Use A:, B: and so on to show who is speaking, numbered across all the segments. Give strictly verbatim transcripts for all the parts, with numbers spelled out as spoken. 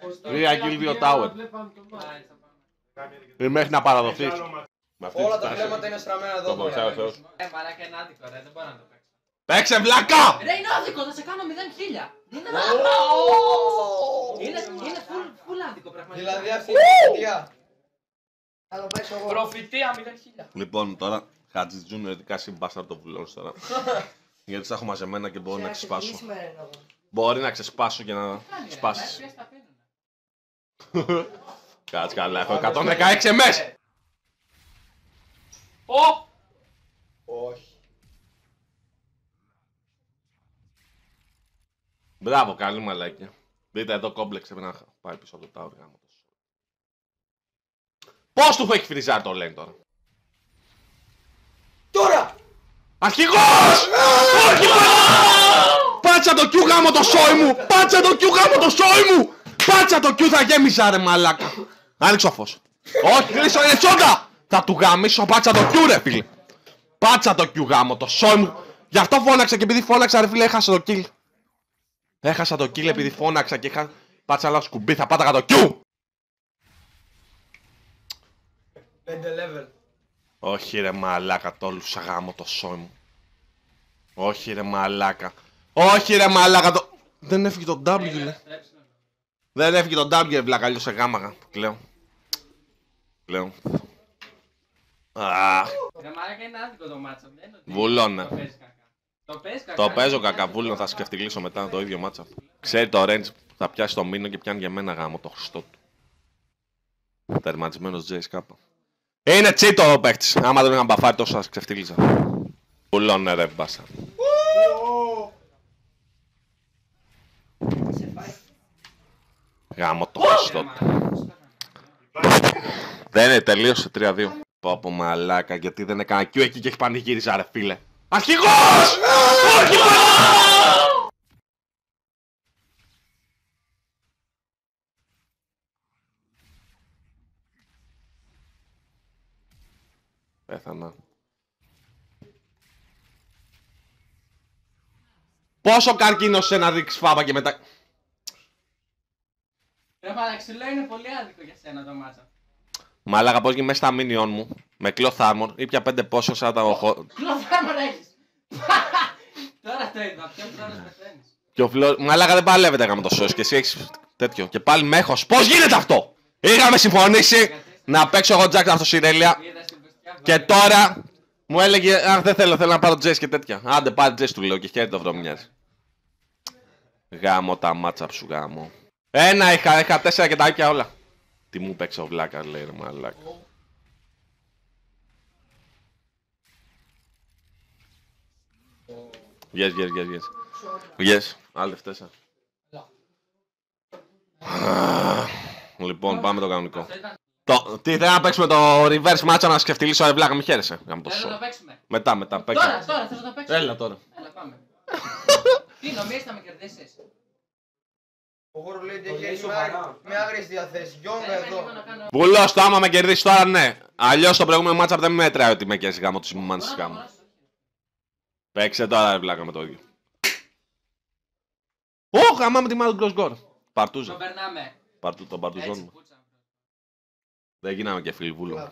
A: Τρία kill, δύο tower. Μέχρι να παραδοθείς.
B: Όλα τα βλέμματα είναι στραμμένα εδώ.
A: Το βοηθάει ο Θεός.
C: Ε, μαλάκα είναι άδικο ρε, δεν μπορώ να το παίξω.
A: Παίξε βλάκα!
C: Ρε είναι άδικο, θα σε κάνω μηδέν χίλια. Είναι είναι full άδικο πραγματικά.
B: Δηλαδή αυτή είναι προφητεία. Θα το παίξω εγώ.
C: Προφητεία μηδέν χίλια.
A: Λοιπόν, τώρα Χατζης Junior ειδικά συμπάσταρ το βουλώνεις τώρα. Γιατί τα έχω μαζεμένα και μπορώ να ξεσπάσω. Μπορεί να ξεσπάσω και να σπάσεις. Κάτσε καλά, έχω εκατόν δεκαέξι εμ ες!
C: Ω!
B: Όχι.
A: Μπράβο, καλή μαλάκια. Δείτε εδώ κόμπλεξ πρέπει να πάει πίσω από το tower γάμο. Πώς του έχει φριζάρει το lane τώρα.
B: Τώρα!
A: Αρχηγός! Όχι πάτσα το Q γάμο το σόι μου! Πάτσα το Q γάμο το σόι μου! Πάτσα το Q θα γέμιζα ρε μαλάκα! Άνοιξε ο φως. Όχι κλείσω είναι τσόντα! Θα του γαμίσω πάτσα το Q ρε φίλε! Πάτσα το Q γάμο το σόι μου! Γι' αυτό φώναξα και επειδή φώναξα ρε φίλε έχασα το kill. Έχασα το kill επειδή φώναξα και είχα πάτσα άλλο σκουμπί θα πάταγα το Q!
B: πέντε level.
A: Όχι ρε μαλάκα, τόλουσα γάμο το σόι μου. Όχι ρε μαλάκα. Όχι ρε μαλάκα το... Δεν έφυγε το W λέ. Δεν έφυγε το W βλάκα, αλλιώς σε γάμαγα. Κλαίω. Κλαίω. Αχ.
C: Ρε μαλάκα είναι άδικο το μάτσο.
A: Βουλώνα.
C: Το παίζει κακά. Το παίζει κακά.
A: Το παίζω κακαβούλο, θα σκεφτιλήσω μετά το ίδιο μάτσα. Ξέρει το range που θα πιάσει το μήνο και πιάνει για μένα γάμο το χρηστό του. Τερματισμένος Τζέις κάπα. Είναι τσίτο ο παίκτης. Άμα δεν είχαν μπαφάρει τόσο θα ξεφτύλιζα. Πουλώνε ρε μπάσα. Γάμο το χρηστό του. Δεν είναι, τελείωσε τρία δύο. Πω πω μαλάκα, γιατί δεν έκανα Q εκεί και έχει πανηγύριζα ρε φίλε. Αρχηγός! Όχι πέθανα. Πόσο καρκίνος σε να ρίξεις φάβα και μετά...
C: Ρε παραξηλό είναι πολύ άδικο για σένα το μάτσα.
A: Μαλάκα πώς γίνει μέσα στα μίνιον μου, με cloth armor, ήπια πέντε πόσο σαν τα οχο...
C: Cloth armor έχεις. Τώρα το είδα, ποιος χρόνος πεθαίνεις.
A: Και ο Φλόρ... Μαλάκα δεν παλεύεται έκαμε το σώσεις και εσύ έχεις τέτοιο. Και πάλι με έχος. Πώς γίνεται αυτό! Είχαμε συμφωνήσει να παίξω εγώ Jack αυτοσυρέλεια. Και τώρα μου έλεγε αχ δεν θέλω, θέλω να πάρω Jess και τέτοια. Άντε πάρει Jess του λέω και χαίρεται το βρωμιάζει. Γάμο τα μάτσα σου γάμο. Ένα είχα, είχα τέσσερα και τα ήπια όλα. Τι μου παίξε ο βλάκα λέει ρε μαλάκα. Yes, yes, yes, yes. Yes, άλλοι τέσσερα. Λοιπόν, πάμε το κανονικό. Το, τι θέλω να παίξουμε το reverse match να σκεφτιλήσω ρε βλάκα, μη χαίρεσαι.
C: Θέλω να το παίξουμε.
A: Μετά, μετά, παίξε.
C: Τώρα, τώρα, θες να το παίξουμε.
A: Έλα τώρα.
C: Έλα πάμε. Τι νομίζεις θα με κερδίσεις.
B: Ο Γόρο λέει ότι έχει έρθει με άγριες διαθέσεις. Γιόνγκα εδώ.
A: Βουλός το άμα με κερδίσεις τώρα ναι. Αλλιώς το προηγούμενο match δεν με μέτράει ότι με κέρδισε γάμο του συμμάνσεις γάμο. Παίξε τώρα ρε βλάκα με το ίδιο. Ω, γαμά με τη μάνα του Γκροσγκόρ. Παρτούζα.
C: Το περνάμε.
A: Παρτού, τον παρτουζόν μου. Δεν γίναμε και φίλοι βούλο.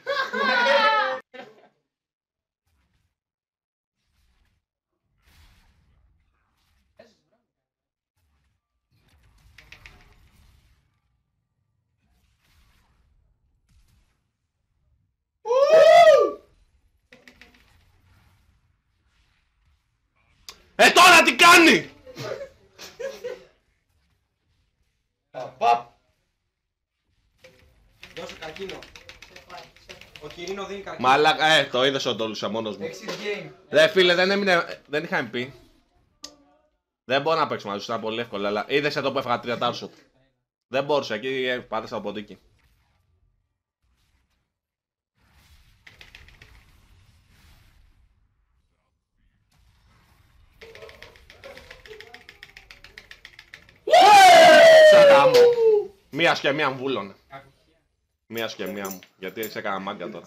A: Ε, τώρα τι κάνει!
B: Παπ! Δώσε καρκίνο. Ο Κυρίνο δίνει καρκίνο.
A: Μαλάκα, ε, το είδες ο Ντόλουσα μόνος μου.
B: Exit game.
A: Ρε φίλε, δεν έμεινε, δεν είχαμε πει. Δεν μπορώ να παίξω μαζί σου, ήταν πολύ εύκολο, αλλά είδες εδώ που έφαγα τρία τάρσοτ. Δεν μπορούσα, εκεί πάτησα από ποντίκι. Μία και μία μου βούλωνε. Μία και μία μου. Γιατί έτσι έκανα μάγκα τώρα.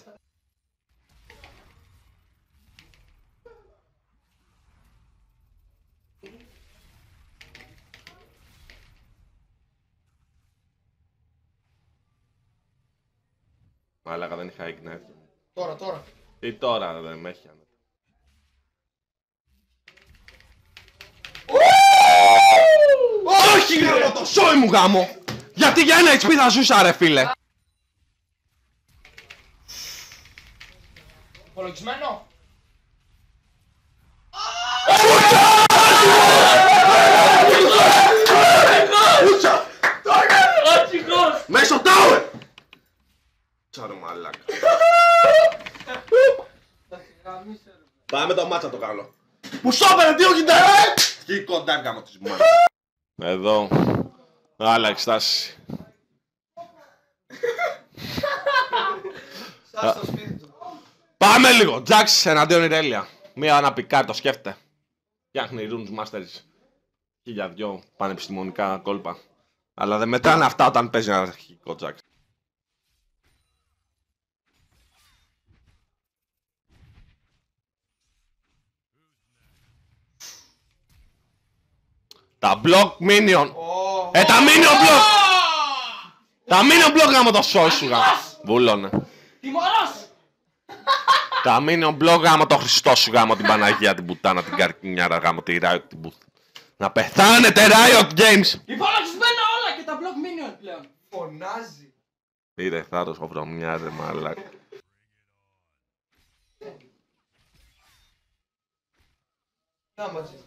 A: Μαλάκα δεν είχα ignite.
B: Τώρα, τώρα.
A: Τι τώρα δεν με έχει. Όχι γάμο το σόι μου γάμο! Γιατί για ένα έιτς πι θα ζούσα ρε φίλε!
B: Υπολογισμένο.
A: Ούτσα!
C: Άτσικος!
A: Μέσω τάουερ! Τσάρε μαλάκα. Πάμε το μάτσα το κάνω. Που σώπερε τι όχι ντε! Και κοντά γάμο της μάνα. Εδώ. Άλλα εξτάση.
B: Σαν στο σπίτι του.
A: Πάμε λίγο. Τζάξ εναντίον Ιρέλια. Μία να πικάρει το σκέφτε. Φτιάχνει runes masters. Χίλια δυο πανεπιστημονικά κόλπα. Αλλά δεν μετράνε αυτά όταν παίζει ένα αρχικό Τζάξ. Τα block minion.
B: Ω.
A: Ε, τα minion block! Τα minion block γάμο το σόι σου γάμο. Βούλωνε.
C: Τιμωρός!
A: Τα minion block γάμο το Χριστό σου γάμο την Παναγία την πουτάνα την καρκινιάρα γάμο τη Riot την πουτ. Να πεθάνετε Riot Games!
C: Υπολογισμένα όλα και τα block minion πλέον.
B: Φωνάζει.
A: Ήρε θάρρος ο βρωμιάς ρε μαλάκα.
B: Να μαζί.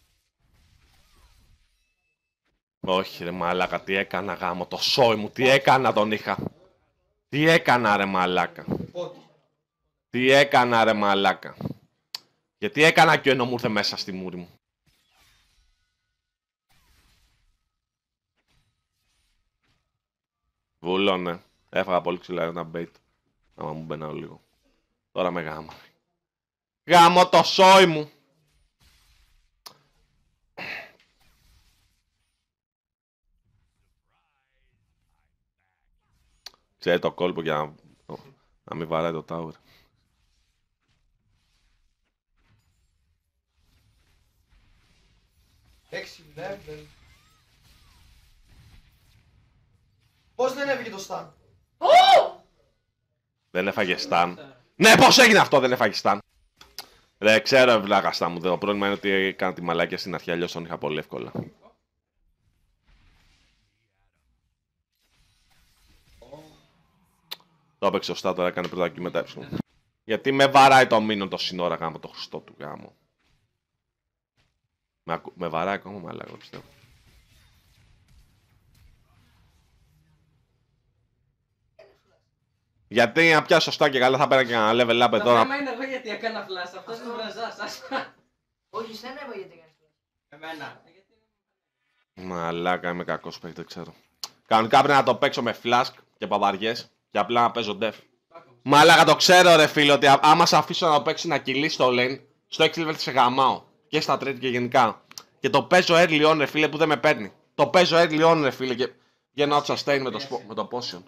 A: Όχι ρε μαλάκα, τι έκανα γάμο το σόι μου, τι έκανα τον είχα. Τι έκανα ρε μαλάκα.
B: Πότε.
A: Τι έκανα ρε μαλάκα. Γιατί έκανα και ενώ μου ήρθε μέσα στη μούρη μου. Βουλώνε. Έφαγα πολύ ξυλά ένα bait. Άμα μου μπαίνω λίγο. Τώρα με γάμα. Γάμο το σόι μου. Ξέρει το κόλπο για να, να μην βαράει το tower.
B: Έξι level. Πώς δεν έβγε το stun.
A: Δεν έφαγε stun. Ναι, πώς έγινε αυτό, δεν έφαγε stun. Ρε, ξέρω ευλάγα στά μου. Το πρόβλημα είναι ότι έκανα τη μαλάκια στην αρχή, αλλιώς τον είχα πολύ εύκολα. Το έπαιξε σωστά, τώρα έκανε πρώτα και μετά έψιμο. Γιατί με βαράει το μήνο το σύνορα γάμο, το Χριστό του γάμο. Με, ακου... με βαράει ακόμα μαλάκα, πιστεύω. Γιατί να πιάσω σωστά και καλά θα πέρα και ένα level up εδώ.
C: Το θέμα είναι εγώ γιατί έκανα flash, αυτός του βραζάς.
D: Όχι, σένα εγώ γιατί έκανες flash.
C: Εμένα.
A: Μαλάκα, είμαι κακός παίκτη, δεν ξέρω. Κανονικά πρέπει να το παίξω με flask και παπαριές και απλά να παίζω def. Μαλάκα, το ξέρω ρε φίλε ότι άμα σε αφήσω να το παίξει να κυλήσει το lane, στο έξι level σε γαμάω. Και στα τρίτη και γενικά. Και το παίζω early on ρε φίλε που δεν με παίρνει. Το παίζω early on ρε φίλε και βγαίνω out sustain με το, σπο... με το potion.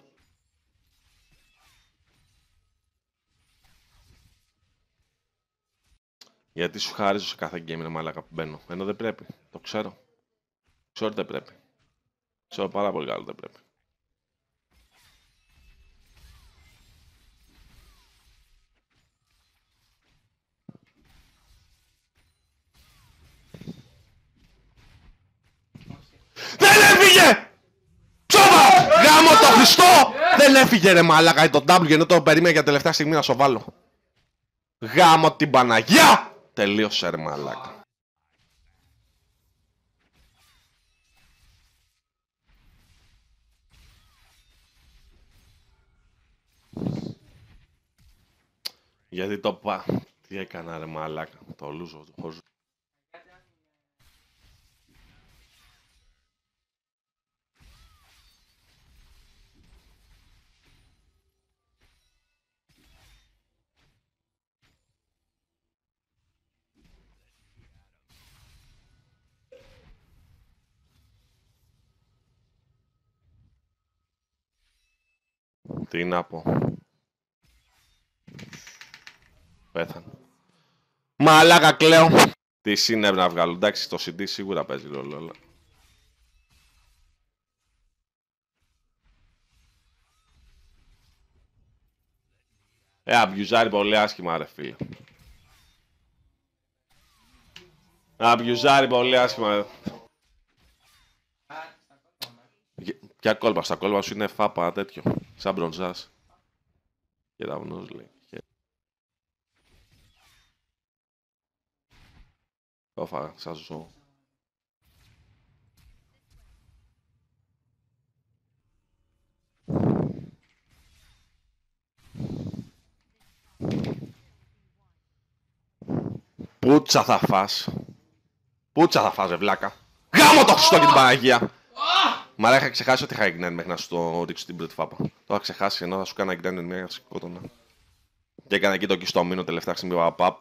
A: Γιατί σου χαρίζω σε κάθε game ρε μαλάκα που μπαίνω. Ενώ δεν πρέπει. Το ξέρω. Ξέρω ότι δεν πρέπει. Ξέρω πάρα πολύ καλά ότι δεν πρέπει. Δεν έφυγε! Ψόβα! Γάμο το Χριστό! Δεν έφυγε ρε μαλάκα το W ενώ το περίμενε για τελευταία στιγμή να σου βάλω. Γάμο την Παναγιά! Τελείωσε ρε μαλάκα. Γιατί το πα... Τι έκανα ρε μαλάκα. Το λούζω του χώζω. Τι να πω. Πέθανε. Μαλάκα κλαίω. Τι σύννευ να βγάλω. Εντάξει, το σι ντι σίγουρα παίζει ρόλο, αλλά... Ε, αμπιουζάρει πολύ άσχημα, ρε φίλε. Αμπιουζάρει πολύ άσχημα, ρε. Ποια κόλπα, στα κόλπα σου είναι φάπα τέτοιο, σαν μπροντζάς. Κεραυνός λέει. Το φάγα, σαν ζώο. Πούτσα θα φας. Πούτσα θα φας, ρε βλάκα. Γάμο το Χριστό και την Παναγία. Μα είχα ξεχάσει ότι είχα ignite μέχρι να σου το ρίξω την πρώτη φάπα. Το είχα ξεχάσει ενώ θα σου κάνω ignite μια για σκότωνα. Και έκανα εκεί το κιστομίνο τελευταία στιγμή παπαπ.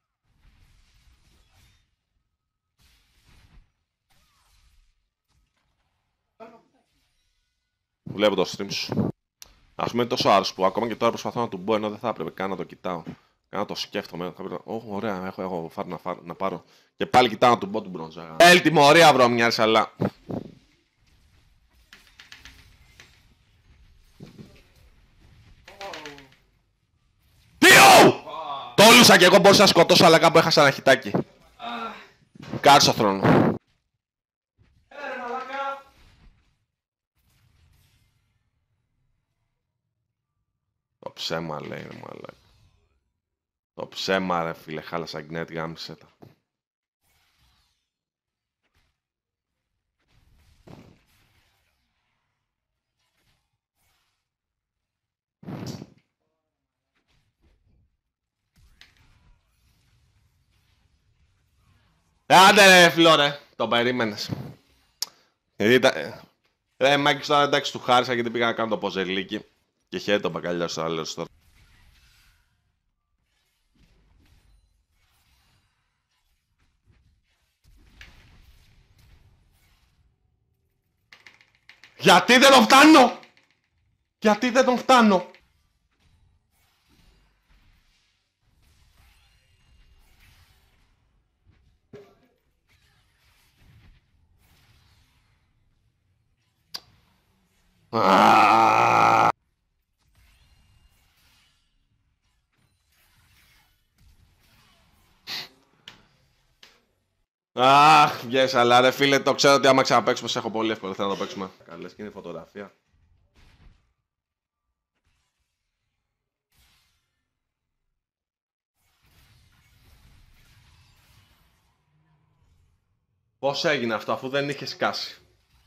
A: Βλέπω το stream σου. Ας πούμε είναι τόσο άρρωστο που ακόμα και τώρα προσπαθώ να του μπω ενώ δεν θα έπρεπε καν να το κοιτάω. Κάνα το σκέφτομαι. Θα πρέπει να... Oh, ωραία, έχω, έχω φάρει να, φάρ, να πάρω. Και πάλι κοιτάω να του μπω του μπρόντζα. Έλ, τιμωρία βρωμιάρης, αλλά. Τιου! Τόλουσα και εγώ μπορούσα να σκοτώσω, αλλά κάπου έχασα ένα χιτάκι. Κάτσε στο θρόνο. Το ψέμα λέει, ρε μαλάκα. Το ψέμα, ρε φίλε, χάλασα γκνέτ, γάμισε τα. Άντε ρε Φλόρε, το περίμενες. Ρε Μάκης τώρα εντάξει του χάρισα γιατί πήγα να κάνω το ποζελίκι. Και χαίρεται το μπακαλιό στο άλλο τώρα. Γιατί δεν τον φτάνω! Γιατί δεν τον φτάνω! Αχ, yes, αλλά ρε φίλε, το ξέρω ότι άμα ξαναπαίξουμε σε έχω πολύ εύκολο, θέλω να το παίξουμε. Καλές και είναι φωτογραφία. Πώς έγινε αυτό αφού δεν είχε σκάσει?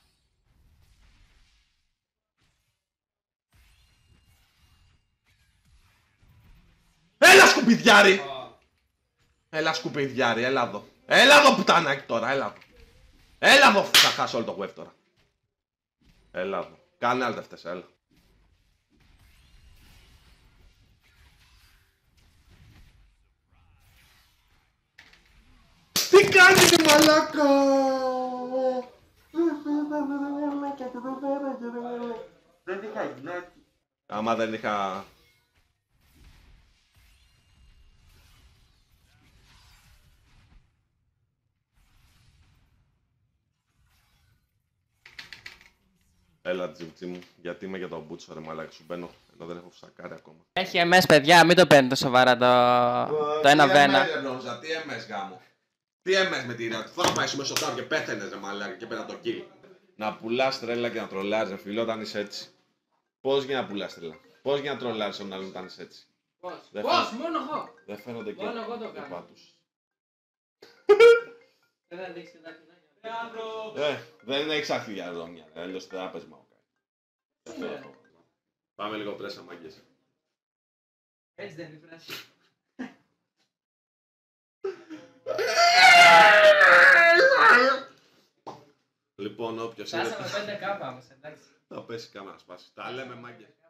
A: Έλα σκουπιδιάρι! Έλα σκουπιδιάρι, έλα εδώ. Έλα εδώ πουτανάκι τώρα, έλα εδώ. Έλα εδώ, θα χάσω όλο το web τώρα. Έλα εδώ. Κάνε άλλα αυτές, έλα. Τι κάνεις ρε μαλάκα! Δεν είχα υγνέτη. Άμα δεν είχα... Έλα τζιβτζί μου, γιατί είμαι για τον μπούτσο ρε μαλάκα, σου μπαίνω, ενώ δεν έχω φυσακάρει ακόμα.
C: Έχει εμ ες παιδιά, μην το παίρνετε σοβαρά το, το ένα β ένα.
A: Τι εμ ες ρε μπρόζα, τι εμ ες γάμο. Τι εμ ες με τη ρεάτ, θα πάει σου μέσα στο τάρο και πέθαινες ρε μαλάκα και πέρα το kill. Να πουλάς τρέλα και να τρολάρεις ρε φίλο όταν είσαι έτσι. Πώς για να πουλάς τρέλα, πώς για να τρολάρεις όταν άλλον όταν είσαι έτσι.
C: Πώς,
A: Δεν
C: πώς,
A: φαίνονται-
C: μόνο εγώ.
A: Δεν φαίνονται και
C: Μόνο εγώ το
A: οι
C: κάνω.
A: πάτους.
C: Δεν θα δείξει τα κοινά.
A: Ε, δεν έχεις άχθη για ρόμια, αλλιώς τράπεζμα μου κάνει. Πάμε λίγο πρέσα μάγκες.
C: Έτσι δεν είναι πράσινο.
A: Λοιπόν, όποιος είναι
C: Φτάσαμε πέντε κάπα όμως, εντάξει.
A: θα πέσει κάμερα σπάσει. Τα λέμε μάγκες.